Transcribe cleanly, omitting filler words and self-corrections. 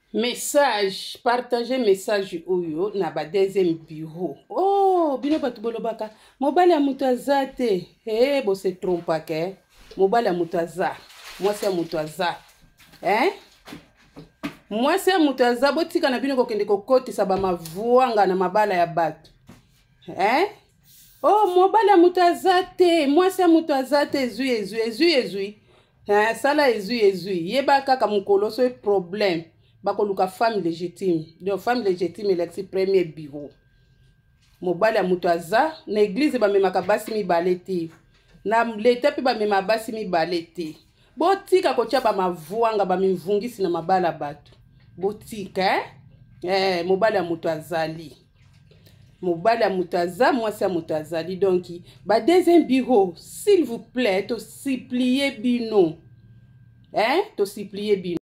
Message, partagez message oyo na ba deuxième bureau. Oh, bino batu bolobaka. Mobali ya mutu aza te. Bo se trompa ke. Mobali ya mutu aza. Mwasi ya mutu aza. Mwasi ya mutu aza botika na bino kokende kokotisa ba mavuanga na mabala ya batu. Oh, mobali ya mutu aza te. Mwasi ya mutu aza te. Ezui. Sala ezui. Yeba kaka mukolo so problème. Bakoluka femme légitime. Donc femme légitime elexi premier bureau. Mobali ya mutu aza na église ba memaka basi mibale te. Na leta pe ba mema basi mibale te. Botika kotia ba mavuanga ba mivungisi na mabala batu. Botika mobali ya mutu azali. Mobali ya mutu aza, mwasi ya mutu azali. Donc ba deuxième bureau, s'il vous plaît, to supplier bino. To supplier bino.